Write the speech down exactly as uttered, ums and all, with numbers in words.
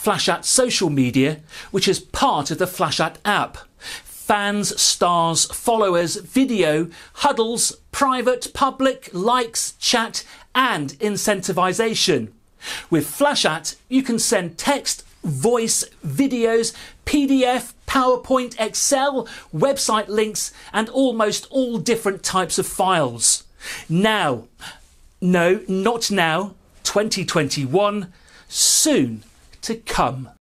Flashat social media, which is part of the Flashat app. Fans, stars, followers, video, huddles, private, public, likes, chat and incentivisation. With Flashat, you can send text, voice, videos, P D F, PowerPoint, Excel, website links and almost all different types of files. Now, no, not now, twenty twenty-one, soon to come.